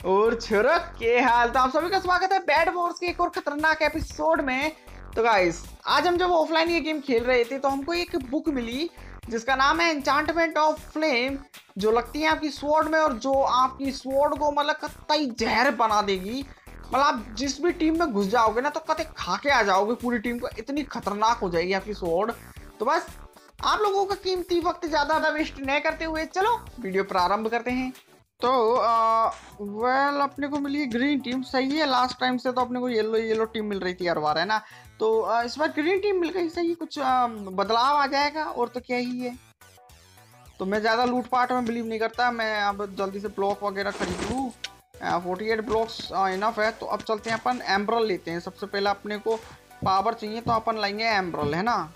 और छोरो के हाल। तो आप सभी का स्वागत है बैड वॉर्स के एक और खतरनाक एपिसोड में। तो गाइस आज हम जब ऑफलाइन ये गेम खेल रहे थे तो हमको एक बुक मिली जिसका नाम है एन्चांटमेंट ऑफ फ्लेम, जो लगती है आपकी स्वॉर्ड में और जो आपकी स्वॉर्ड को मतलब कतई जहर बना देगी। मतलब आप जिस भी टीम में घुस जाओगे ना तो कतई खा के आ जाओगे पूरी टीम को, इतनी खतरनाक हो जाएगी आपकी स्वॉर्ड। तो बस आप लोगों का कीमती वक्त ज्यादा वेस्ट न करते हुए चलो वीडियो प्रारंभ करते हैं। तो वेल अपने को मिली ग्रीन टीम, सही है। लास्ट टाइम से तो अपने को येलो येलो टीम मिल रही थी हर बार, है ना। तो इस बार ग्रीन टीम मिल गई, सही। कुछ बदलाव आ जाएगा और तो क्या ही है। तो मैं ज़्यादा लूटपाट में बिलीव नहीं करता, मैं अब जल्दी से ब्लॉक वगैरह खरीद लूँ। 48 ब्लॉक्स इनफ है। तो अब चलते हैं, अपन एम्ब्रल लेते हैं। सबसे पहले अपने को पावर चाहिए तो अपन लेंगे एम्ब्रल, है ना।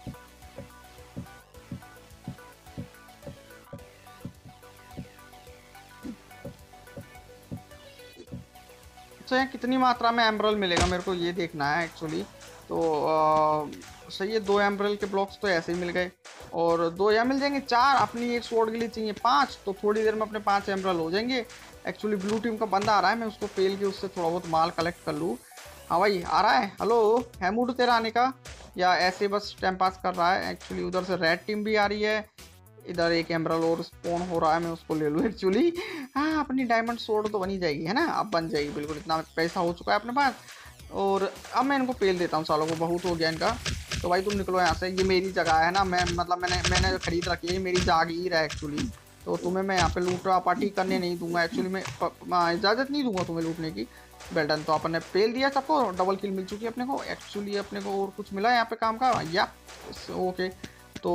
अच्छा कितनी मात्रा में एम्ब्रल मिलेगा मेरे को ये देखना है एक्चुअली। तो सही है, 2 एम्ब्रल के ब्लॉक्स तो ऐसे ही मिल गए और 2 यहाँ मिल जाएंगे। 4 अपनी एक स्वॉर्ड के लिए चाहिए 5, तो थोड़ी देर में अपने 5 एम्ब्रल हो जाएंगे। एक्चुअली ब्लू टीम का बंदा आ रहा है, मैं उसको फेल के उससे थोड़ा बहुत माल कलेक्ट कर लूँ। हाँ भाई आ रहा है। हेलो, है मूड तेरा आने का या ऐसे बस टाइम पास कर रहा है? एक्चुअली उधर से रेड टीम भी आ रही है, इधर एक एम्ब्रल और स्पॉन हो रहा है, मैं उसको ले लूँ एक्चुअली। हाँ अपनी डायमंड सोर्ड तो बनी जाएगी, है ना। अब बन जाएगी बिल्कुल, इतना पैसा हो चुका है अपने पास। और अब मैं इनको पेल देता हूँ, सालों को बहुत हो गया इनका। तो भाई तुम निकलो यहाँ से, ये मेरी जगह है ना। मैं मतलब मैंने खरीद रखी है, ये मेरी जागीर है एक्चुअली। तो तुम्हें मैं यहाँ पे लूटा पार्टी करने नहीं दूंगा एक्चुअली। मैं इजाज़त नहीं दूंगा तुम्हें लूटने की। बेल्टन तो अपन ने पेल दिया सबको, डबल किल मिल चुकी है अपने को एक्चुअली। अपने को और कुछ मिला यहाँ पे काम का या ओके। तो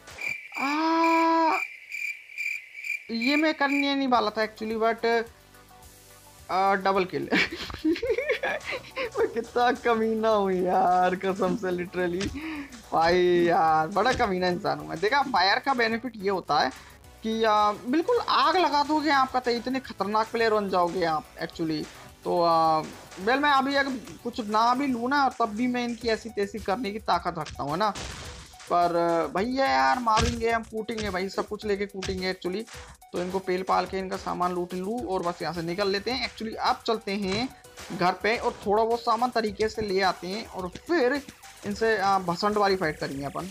ये मैं करने नहीं वाला था एक्चुअली, बट डबल किल। मैं कितना कमीना हूँ यार, कसम से लिटरली। भाई यार बड़ा कमीना इंसान हूँ मैं। देखा, फायर का बेनिफिट ये होता है कि बिल्कुल आग लगा दोगे आपका, तो इतने खतरनाक प्लेयर बन जाओगे आप एक्चुअली। तो वेल मैं अभी अगर कुछ ना भी लूँ ना, तब भी मैं इनकी ऐसी तैसी करने की ताकत रखता हूँ, है ना। पर भैया यार मारेंगे हम, कूटेंगे भाई, सब कुछ लेके कूटेंगे एक्चुअली। तो इनको पेल पाल के इनका सामान लूट लूँ और बस यहाँ से निकल लेते हैं एक्चुअली। अब चलते हैं घर पे और थोड़ा बहुत सामान तरीके से ले आते हैं और फिर इनसे भसंड वाली फाइट करेंगे अपन।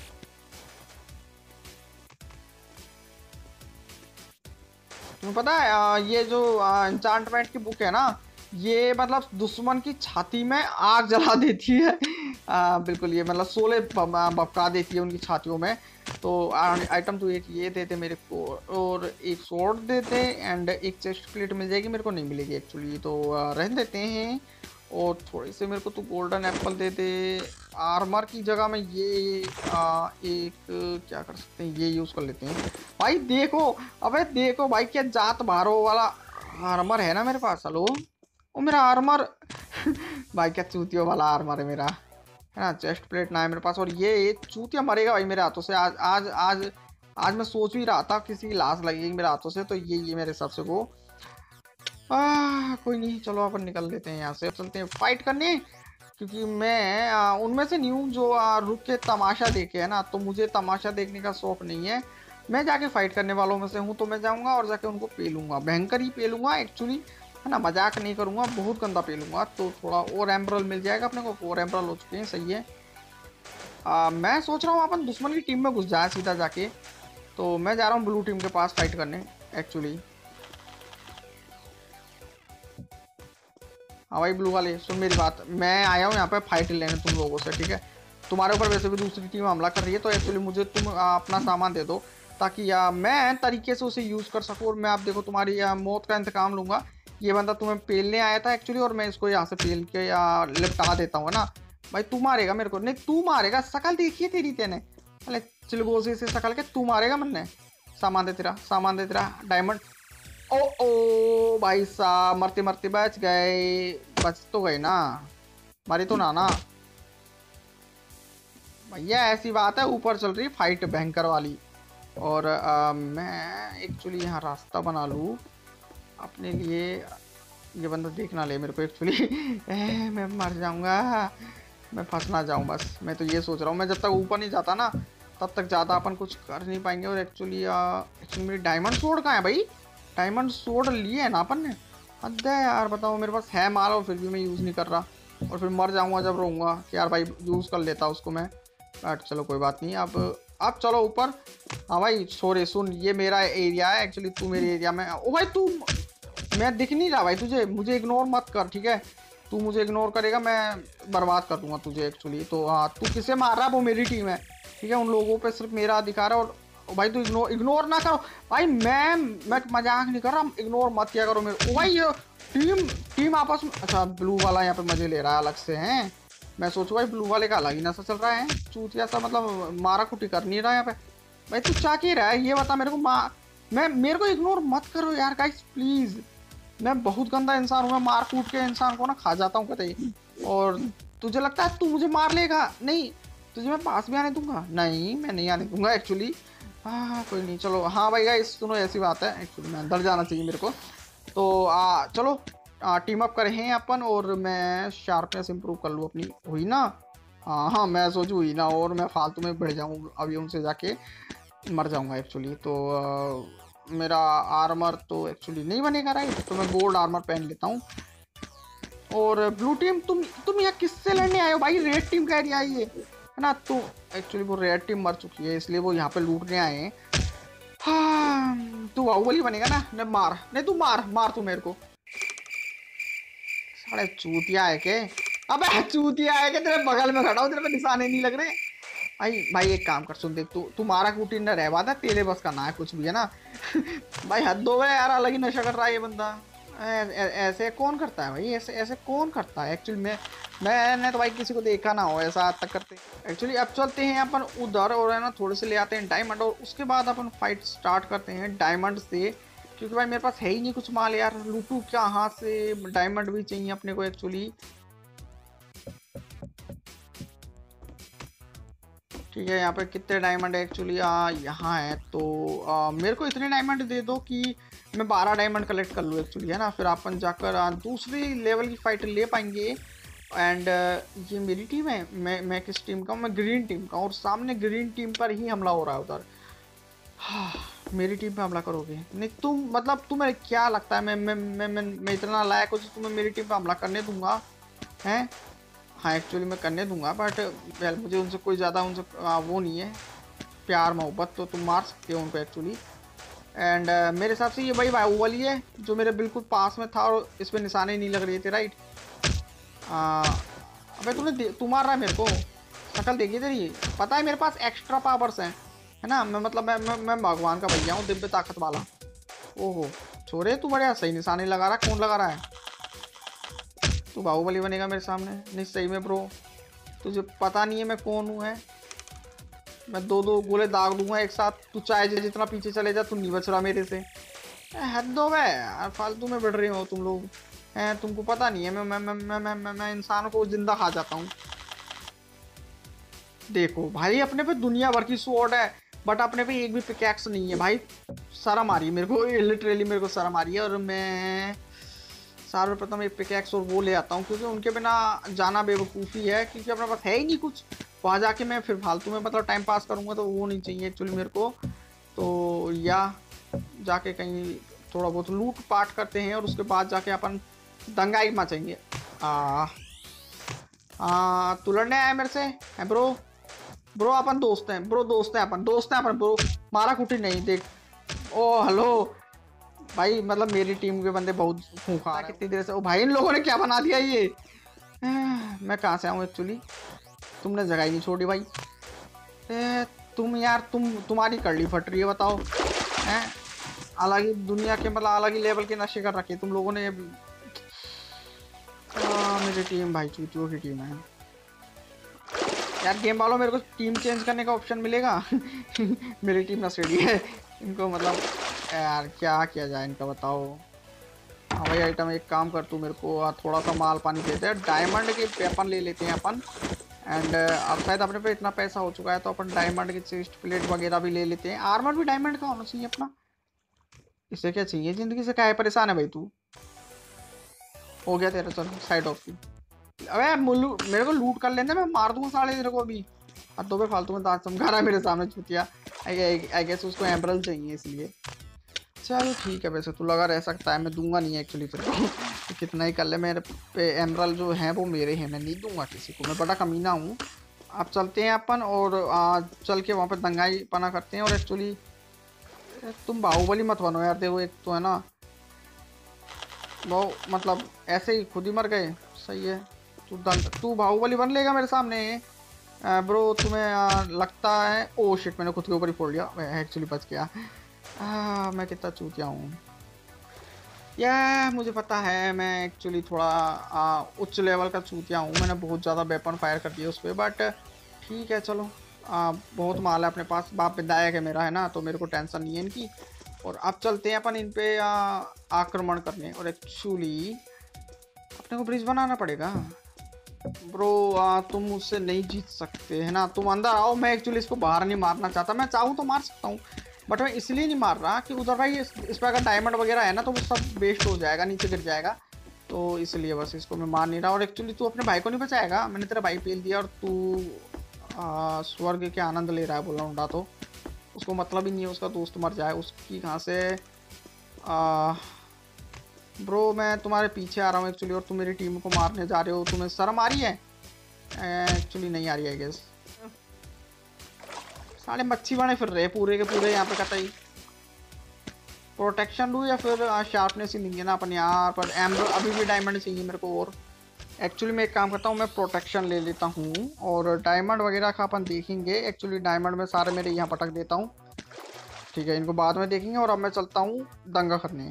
तुम्हें पता है ये जो एन्चांटमेंट की बुक है ना, ये मतलब दुश्मन की छाती में आग जला देती है। बिल्कुल, ये मतलब शोले भपका देती है उनकी छातियों में। तो आइटम तो एक ये देते मेरे को और एक स्वॉर्ड देते एंड एक चेस्ट प्लेट मिल जाएगी, मेरे को नहीं मिलेगी एक्चुअली। तो रहने देते हैं। और थोड़े से मेरे को तो गोल्डन एप्पल दे दे। आर्मर की जगह में ये एक क्या कर सकते हैं, ये यूज़ कर लेते हैं भाई। देखो, अबे देखो भाई, क्या जात भारो वाला आर्मर है ना मेरे पास। हेलो, वो मेरा आर्मर। भाई क्या चूतियों वाला आर्मर है मेरा, है ना। चेस्ट प्लेट ना है मेरे पास और ये चूतिया मरेगा भाई मेरे हाथों से। आज आज आज आज मैं सोच भी रहा था किसी की लाश लगेगी मेरे हाथों से, तो ये मेरे हिसाब से वो कोई नहीं। चलो अपन निकल लेते हैं यहाँ से, चलते हैं फाइट करने। क्योंकि मैं उनमें से नहीं हूँ जो रुक के तमाशा देखे, है ना। तो मुझे तमाशा देखने का शौक नहीं है, मैं जाके फाइट करने वालों में से हूँ। तो मैं जाऊँगा और जाके उनको पेलूंगा, भयंकर ही पेलूंगा एक्चुअली, है ना। मजाक नहीं करूँगा, बहुत गंदा पेलूंगा। तो थोड़ा और एम्ब्रल मिल जाएगा अपने को, 4 एम्ब्रल हो चुके हैं, सही है। मैं सोच रहा हूँ अपन दुश्मन की टीम में घुस जाए सीधा जाके। तो मैं जा रहा हूँ ब्लू टीम के पास फाइट करने एक्चुअली। हाँ भाई ब्लू वाले सुन मेरी बात, मैं आया हूँ यहाँ पे फाइट लेने तुम लोगों से, ठीक है। तुम्हारे ऊपर वैसे भी दूसरी टीम हमला कर रही है, तो एक्चुअली मुझे तुम अपना सामान दे दो ताकि मैं तरीके से उसे यूज़ कर सकूँ। और मैं आप देखो तुम्हारी मौत का इंतकाम लूँगा। ये बंदा तुम्हें पेलने आया था एक्चुअली, और मैं इसको यहाँ से पेल के लिपटा देता हूँ ना। भाई तू मारेगा मेरे को? नहीं तू मारेगा, शकल देखिए तेरी तेने। अरे चिलगोजी से शकल के तू मारेगा मैंने। सामान दे तेरा, सामान दे तेरा डायमंड। ओ ओ भाई साहब, मरते मरते बच गए। बच तो गए ना, मरी तो ना भैया। ऐसी बात है, ऊपर चल रही फाइट भयंकर वाली। और मैं एक्चुअली यहाँ रास्ता बना लूँ अपने लिए। ये बंदा देख ना ले मेरे को एक्चुअली। मैं मर जाऊँगा, मैं फंस ना जाऊँ बस। मैं तो ये सोच रहा हूँ, मैं जब तक ऊपर नहीं जाता ना तब तक ज़्यादा अपन कुछ कर नहीं पाएंगे। और एक्चुअली मेरी डायमंड स्वॉर्ड कहाँ है भाई? डायमंड स्वॉर्ड लिए है ना अपन ने। हद है यार, बताओ मेरे पास है माल और फिर भी मैं यूज़ नहीं कर रहा, और फिर मर जाऊंगा जब रहूँगा कि यार भाई यूज़ कर लेता उसको मैं। बट चलो कोई बात नहीं। अब चलो ऊपर। हाँ भाई सॉरी, सुन ये मेरा एरिया है एक्चुअली, तू मेरे एरिया में। ओ भाई तू, मैं दिख नहीं रहा भाई तुझे, मुझे इग्नोर मत कर ठीक है। तू मुझे इग्नोर करेगा मैं बर्बाद कर दूंगा तुझे एक्चुअली। तो हाँ, तू किसे मार रहा है, वो मेरी टीम है ठीक है। उन लोगों पे सिर्फ मेरा अधिकार है। और भाई तू इग्नोर ना करो भाई, मैं मजाक नहीं कर रहा, इग्नोर मत किया करो मेरे। ओ भाई ये टीम टीम आपस में, अच्छा ब्लू वाला यहाँ पे मजे ले रहा है अलग से हैं। मैं सोचू भाई ब्लू वाले का अलग ही नशा चल रहा है, चूतिया सा, मतलब मारा कुटी कर नहीं रहा यहाँ पे। भाई तू चाह के रहा है ये बता मेरे को। मैं मेरे को इग्नोर मत करो यार गाइस प्लीज। मैं बहुत गंदा इंसान हूँ, मैं मार कूट के इंसान को ना खा जाता हूँ कतई। और तुझे लगता है तू मुझे मार लेगा? नहीं, तुझे मैं पास भी आने दूंगा? नहीं मैं नहीं आने दूंगा एक्चुअली। हाँ कोई नहीं, चलो। हाँ भाई गाइस सुनो, ऐसी बात है एक्चुअली, मैं अंदर जाना चाहिए मेरे को। तो चलो टीम अप करें हैं अपन, और मैं शार्पनेस इंप्रूव कर लूँ अपनी, हुई ना? हाँ हाँ मैं सोचूँ हुई ना, और मैं फालतू में बढ़ जाऊँ अभी उनसे जाके मर जाऊँगा एक्चुअली। तो मेरा आर्मर तो एक्चुअली नहीं बनेगा राइट, तो मैं गोल्ड आर्मर पहन लेता हूँ। और ब्लू टीम, तुम यहाँ किससे लड़ने आए हो भाई? रेड टीम कह रही है ये है ना? तो एक्चुअली वो रेड टीम मर चुकी है, इसलिए वो यहाँ पे लूटने आए हैं। हाँ तू बाहुबली बनेगा ना? नहीं मार, नहीं तू मार मार तू मेरे को। साढ़े चूतिया है के? अबे चूतिया है के, तेरे बगल में खड़ा हूँ, तेरे पे निशाने नहीं लग रहे भाई। भाई एक काम कर, सुन देख, तू तुम्हारा कुटी न रह बात है, तेरे बस का ना है कुछ भी है ना। भाई हद हो गया यार, अलग ही नशा कर रहा है ये बंदा। ऐसे कौन करता है भाई? ऐसे ऐसे कौन करता है एक्चुअली? मैंने तो भाई किसी को देखा ना हो ऐसा आज तक करते। एक्चुअली अब चलते हैं अपन उधर, और है ना थोड़े से ले आते हैं डायमंड, और उसके बाद अपन फाइट स्टार्ट करते हैं डायमंड से। क्योंकि भाई मेरे पास है ही नहीं कुछ माल यार, लूटू क्या हाथ से? डायमंड भी चाहिए अपने को एक्चुअली। ठीक है, यहाँ पे कितने डायमंड है एक्चुअली? यहाँ है तो मेरे को इतने डायमंड दे दो कि मैं 12 डायमंड कलेक्ट कर लूँ एक्चुअली, है ना? फिर अपन जाकर दूसरी लेवल की फाइट ले पाएंगे। एंड ये मेरी टीम है, मैं किस टीम का हूँ? मैं ग्रीन टीम का हूँ, और सामने ग्रीन टीम पर ही हमला हो रहा है उधर। हाँ, मेरी टीम पे हमला करोगे? नहीं तुम, मतलब तुम्हें क्या लगता है मैं इतना लायक हूँ तुम्हें मेरी टीम पे हमला करने दूंगा? हैं? हाँ एक्चुअली मैं करने दूंगा, बट वेल मुझे उनसे कोई ज़्यादा उनसे वो नहीं है प्यार मोहब्बत, तो तुम मार सकते हो उनको एक्चुअली। एंड मेरे हिसाब से ये वही बाहुबली है जो मेरे बिल्कुल पास में था, और इस पर निशाने नहीं लग रहे थे राइट। अबे तू मार रहा है मेरे को? शक्ल देखिए तेरी, पता है मेरे पास एक्स्ट्रा पावर्स हैं, है ना? मैं मतलब मैं भगवान का भैया हूँ, दिव्य ताकत वाला। ओहो छोरे, तू बढ़िया सही निशाने लगा रहा। कौन लगा रहा है? तू बाहुबली बनेगा मेरे सामने? नहीं सही में ब्रो, तुझे पता नहीं है मैं कौन हूँ? है मैं दो दो गोले दाग दूंगा एक साथ। तू चाहे जितना पीछे चले जा, तू नहीं बच रहा मेरे से। हद हो गए यार, फालतू में बढ़ रहे हो तुम लोग। हैं तुमको पता नहीं है मैं इंसान को जिंदा खा जाता हूँ। देखो भाई अपने पे दुनिया भर की स्वॉर्ड है, बट अपने पे एक भी पिकैक्स नहीं है भाई। शर्म आ रही है मेरे को, लिटरली मेरे को शर्म आ रही है। और मैं सर्वप्रथम एक पिकैक्स और वो ले आता हूँ, क्योंकि उनके बिना जाना बेवकूफ़ी है, क्योंकि अपने पास है ही नहीं कुछ। वहाँ जाके मैं फिर फालतू में मतलब टाइम पास करूँगा, तो वो नहीं चाहिए एक्चुअली मेरे को। तो या जाके कहीं थोड़ा बहुत लूट पाट करते हैं, और उसके बाद जाके अपन दंगाई मचाएंगे। तू लड़ने आया मेरे से? है ब्रो? ब्रो अपन दोस्त हैं ब्रो, दोस्त हैं अपन ब्रो। मारा कुटी नहीं देख। ओ हेलो भाई, मतलब मेरी टीम के बंदे बहुत खूंखार हैं कितनी देर से। ओ भाई इन लोगों ने क्या बना दिया ये? मैं कहाँ से आऊँ एक्चुअली? तुमने जगह ही नहीं छोड़ी भाई। तुम यार तुम्हारी कड़ली फट रही है, बताओ। हैं अलग ही दुनिया के, मतलब अलग ही लेवल के नशे कर रखे तुम लोगों ने। मेरी टीम भाई चूतियों की टीम है यार। गेम वालों मेरे को टीम चेंज करने का ऑप्शन मिलेगा? मेरी टीम नशेड़ी है, इनको मतलब यार क्या किया जाए इनका, बताओ। हाँ भाई आइटम एक काम कर, तू मेरे को थोड़ा सा माल पानी देते हैं, डायमंड के वेपन ले लेते हैं अपन। एंड अब शायद अपने पे इतना पैसा हो चुका है, तो अपन डायमंड के चेस्ट प्लेट वगैरह भी ले लेते हैं। आर्मर भी डायमंड का होना चाहिए अपना। इसे क्या चाहिए जिंदगी से? क्या है परेशान है भाई तू? हो गया तेरा, चल साइड ऑफ की। अबे मेरे को लूट कर लेने, मैं मार दूंगा साले तेरे को अभी। अब तो फालतू में दांत चमका रहा है मेरे सामने चुतिया। आई गेस उसको एम्बरल चाहिए इसलिए। चल ठीक है, वैसे तू लगा रह सकता है, मैं दूंगा नहीं एक्चुअली तेरे को। तो कितना ही कर ले, मेरे पे एमरल्ड जो है वो मेरे हैं, मैं नहीं दूंगा किसी को, मैं बड़ा कमीना हूँ। अब चलते हैं अपन और चल के वहाँ पे दंगाई पना करते हैं। और एक्चुअली तुम बाहुबली मत बनो यार, देखो एक तो है ना वो मतलब ऐसे ही खुद ही मर गए। सही है, तू बाहुबली बन लेगा मेरे सामने। ब्रो तुम्हें लगता है, ओ शिट मैंने खुद के ऊपर ही फोड़ लिया, मैं एक्चुअली बच गया। मैं कितना चूतिया हूँ या मुझे पता है, मैं एक्चुअली थोड़ा उच्च लेवल का चूतिया हूँ, मैंने बहुत ज़्यादा वेपन फायर कर दिया उस पर। बट ठीक है चलो, बहुत माल है अपने पास, बाप विधायक है मेरा है ना, तो मेरे को टेंशन नहीं है इनकी। और अब चलते हैं अपन इन पे आक्रमण करने। और एक्चुअली अपने को ब्रिज बनाना पड़ेगा। ब्रो तुम मुझसे नहीं जीत सकते है ना, तुम अंदर आओ। मैं एक्चुअली इसको बाहर नहीं मारना चाहता, मैं चाहूँ तो मार सकता हूँ, बट मैं इसलिए नहीं मार रहा कि उधर भाई इस पर अगर डायमंड वगैरह है ना तो वो सब वेस्ट हो जाएगा, नीचे गिर जाएगा, तो इसलिए बस इसको मैं मार नहीं रहा। और एक्चुअली तू अपने भाई को नहीं बचाएगा, मैंने तेरा भाई पेल दिया और तू स्वर्ग के आनंद ले रहा है बोला उड़ा, तो उसको मतलब ही नहीं है उसका दोस्त मर जाए, उसकी कहाँ से। ब्रो मैं तुम्हारे पीछे आ रहा हूँ एक्चुअली, और तुम मेरी टीम को मारने जा रहे हो, तुम्हें शर्म आ रही है? एक्चुअली नहीं आ रही है गेस। साले मच्छी बने फिर रहे पूरे के पूरे यहाँ पे कतई। प्रोटेक्शन लूँ या फिर शार्पनेस ही लेंगे ना अपन यहाँ पर। एमरल्ड अभी भी डायमंड चाहिए मेरे को। और एक्चुअली मैं एक काम करता हूँ, मैं प्रोटेक्शन ले लेता हूँ और डायमंड वगैरह का अपन देखेंगे। एक्चुअली डायमंड में सारे मेरे यहाँ पटक देता हूँ, ठीक है, इनको बाद में देखेंगे। और अब मैं चलता हूँ दंगा करने।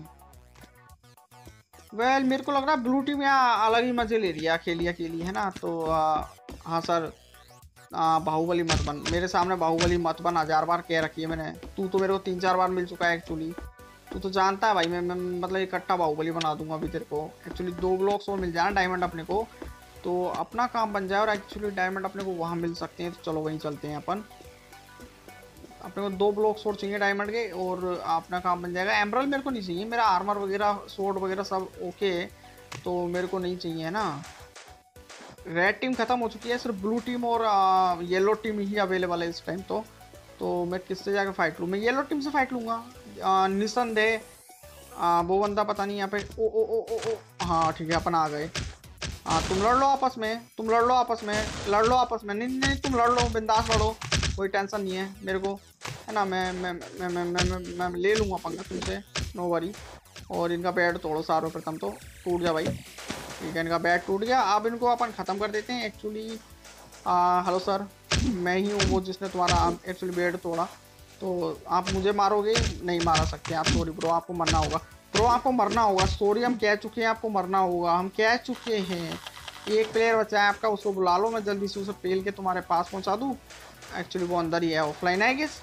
वेल मेरे को लग रहा है ब्लू टीम यहाँ अलग ही मजे ले रही है अकेली अकेली है ना। तो हाँ सर, बाहुबली मत बन मेरे सामने, बाहुबली मत बन, 1000 बार कह रखी है मैंने। तू तो मेरे को 3-4 बार मिल चुका है एक्चुअली, तू तो जानता है भाई, मैं मतलब इकट्ठा बाहुबली बना दूंगा अभी तेरे को। एक्चुअली 2 ब्लॉक्स और मिल जाए डायमंड अपने को, तो अपना काम बन जाए। और एक्चुअली डायमंड अपने को वहाँ मिल सकते हैं, तो चलो वहीं चलते हैं अपन। अपने को 2 ब्लॉक्स और चाहिए डायमंड के और अपना काम बन जाएगा। एमरल्ड मेरे को नहीं चाहिए, मेरा आर्मर वगैरह सोर्ड वगैरह सब ओके है, तो मेरे को नहीं चाहिए है ना। रेड टीम खत्म हो चुकी है, सिर्फ ब्लू टीम और येलो टीम ही अवेलेबल है इस टाइम। तो मैं किससे जाकर फाइट लूँ? मैं येलो टीम से फाइट लूँगा निसंदेह। वो बंदा पता नहीं यहाँ पे। ओ ओ ओ ओ ओ हाँ ठीक है, अपन आ गए। हाँ तुम लड़ लो आपस में, तुम लड़ लो आपस में, लड़ लो आपस में। नहीं नहीं तुम लड़ लो, बिंदास लड़ो, कोई टेंशन नहीं है मेरे को है ना। मैं ले लूँगा पंगा तुमसे, नो वरी। और इनका बैट तोड़ो सर्वप्रथम तो, टूट जा भाई, ठीक है, इनका बैट टूट गया। अब इनको अपन ख़त्म कर देते हैं एक्चुअली। हेलो सर, मैं ही हूँ वो जिसने तुम्हारा एक्चुअली बैट तोड़ा, तो आप मुझे मारोगे? नहीं मार सकते आप, सॉरी ब्रो, आपको मरना होगा। ब्रो आपको मरना होगा, सॉरी हम कह चुके हैं आपको मरना होगा, हम कह चुके हैं। एक प्लेयर बचा है आपका, उसको बुला लो, मैं जल्दी से उसे पेल के तुम्हारे पास पहुँचा दूँ। एक्चुअली वो अंदर ही है, ऑफलाइन है गेस।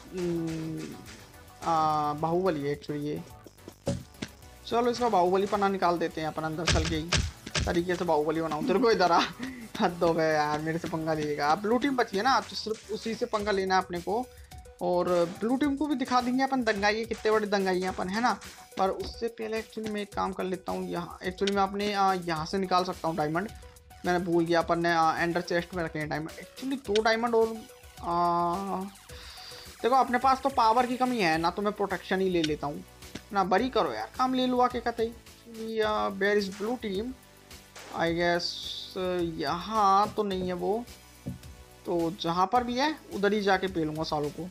बाहुबली है एक्चुअली ये। चलो इसका बाहुबली पन्ना निकाल देते हैं अपन, अंदर चल के ही तरीके से बाहुबली बनाऊँ। तेरे को इधर आ, हद दो गए यार, मेरे से पंगा लीजिएगा। आप ब्लू टीम बची है ना, तो सिर्फ उसी से पंगा लेना है अपने को। और ब्लू टीम को भी दिखा देंगे अपन दंगाई कितने बड़े दंगाई हैं अपन है ना। पर उससे पहले एक्चुअली मैं एक काम कर लेता हूँ, यहाँ एक्चुअली मैं अपने यहाँ से निकाल सकता हूँ डायमंड। मैंने भूल गया, अपन ने एंडर चेस्ट में रखे हैं डायमंड। एक्चुअली 2 डायमंड और देखो अपने पास तो पावर की कमी है ना, तो मैं प्रोटेक्शन ही ले लेता हूँ ना। बरी करो यार, काम ले लो आके कतई। Where is blue team? I guess यहाँ तो नहीं है वो, तो जहाँ पर भी है उधर ही जाके पेलूंगा सालों को।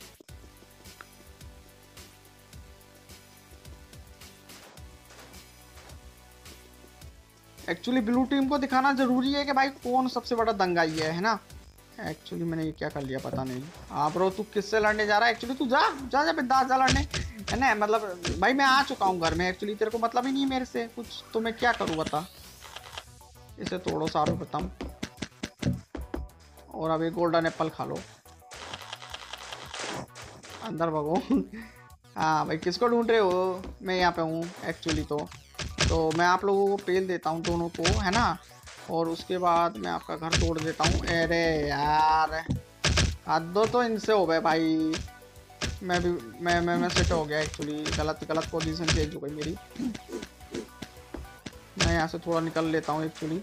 एक्चुअली ब्लू टीम को दिखाना जरूरी है कि भाई कौन सबसे बड़ा दंगाई है ना। एक्चुअली मैंने ये क्या कर लिया पता नहीं। हाँ ब्रो तू किससे लड़ने जा रहा है? एक्चुअली तू जा जा जा बिंदास जा लड़ने है ना। मतलब भाई मैं आ चुका हूँ घर में, एक्चुअली तेरे को मतलब ही नहीं मेरे से कुछ, तो मैं क्या करूँ बता। इसे तोड़ो सर्वप्रथम, और अब एक गोल्डन एप्पल खा लो, अंदर भगो। हाँ भाई किसको ढूंढ रहे हो? मैं यहाँ पे हूँ एक्चुअली। तो मैं आप लोगों को पेल देता हूँ दोनों को है ना, और उसके बाद मैं आपका घर तोड़ देता हूँ। अरे यार हाथ दो तो इनसे हो गए भाई। मैं भी मैं सेट हो गया एक्चुअली, गलत पोजीशन चेंज हो गई मेरी। मैं यहाँ से थोड़ा निकल लेता हूँ एक्चुअली।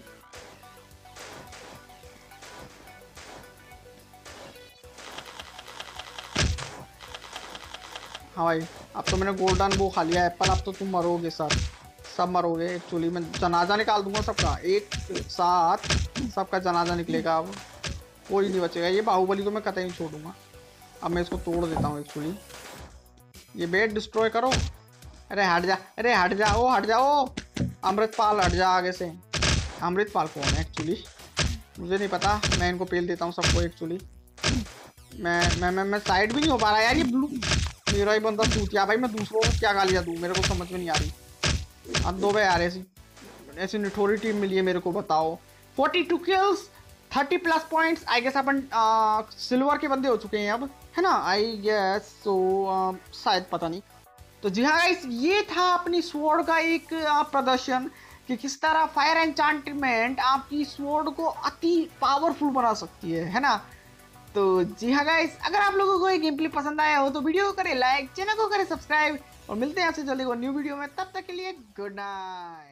हाँ भाई, अब तो मैंने गोल्डन वो खा लिया एप्पल, अब तो तुम मरोगे सर, सब मरोगे। एक्चुअली मैं जनाजा निकाल दूंगा सबका, एक साथ सबका जनाजा निकलेगा। अब कोई नहीं बचेगा। ये बाहुबली तो मैं कतई नहीं छोड़ूंगा। अब मैं इसको तोड़ देता हूँ एक्चुअली। ये बेड डिस्ट्रॉय करो। अरे हट जा, अरे हट जा, ओ हट जाओ। अमृतपाल हट जा आगे से। अमृतपाल कौन है एक्चुअली, मुझे नहीं पता। मैं इनको पेल देता हूँ सबको एक्चुअली। मैं साइड भी नहीं हो पा रहा यार। ये ब्लू मेरा ही बंदा सूतिया भाई, मैं दूसरों को क्या गालियाँ दूँ, मेरे को समझ में नहीं आ रही। अब दो भाई यार, ऐसी ऐसी निठोरी टीम मिली है मेरे को, बताओ। 42 किल्स, 30+ पॉइंट्स। आई गेस अपन सिल्वर के बंदे हो चुके हैं अब, है ना, आई गेस सो, शायद, पता नहीं। तो जी हाँ गाइस, ये था अपनी स्वॉर्ड का एक प्रदर्शन कि किस तरह फायर एन्चांटमेंट आपकी स्वॉर्ड को अति पावरफुल बना सकती है ना। तो जी हाँ गाइस, अगर आप लोगों को ये गेम प्ले पसंद आया हो तो वीडियो को करें लाइक, चैनल को करें सब्सक्राइब, और मिलते हैं आपसे जल्दी को न्यू वीडियो में। तब तक के लिए गुड नाइट।